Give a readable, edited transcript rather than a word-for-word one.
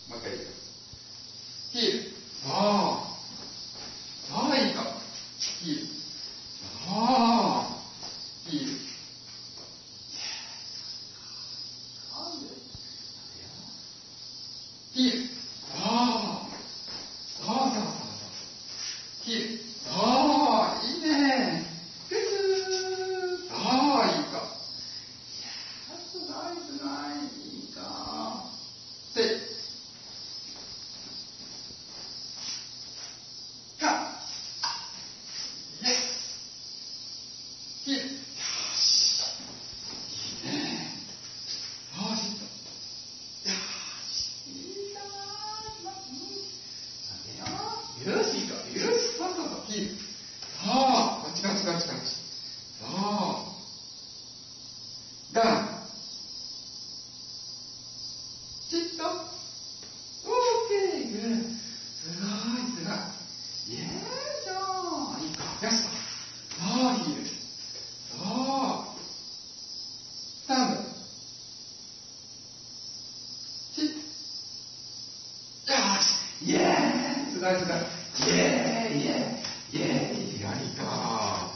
もう一回いいか。ヒール。ああ、いいか。ヒール。ああ、ヒール。ヒール。ああ、そうそうそうそう。ヒール。ああ、いいね。グスー。ああ、いいか。すごい、すごい。いいか。で、か。イエス。ヒール。よし。いいね。よし。よし、いいか。よし、そうそうそう、ヒール。ああ、こっちこっちこっちこっち。そう。ダウン。シット。オーケー、グー。すごい、すごい。イエーイ、そう。いいか。よし。そう、ヒール。そう。スタンド。シット。よし。イエーイ。すごい、すごい。イエーイ、イエーイ、イエーイ。いいか。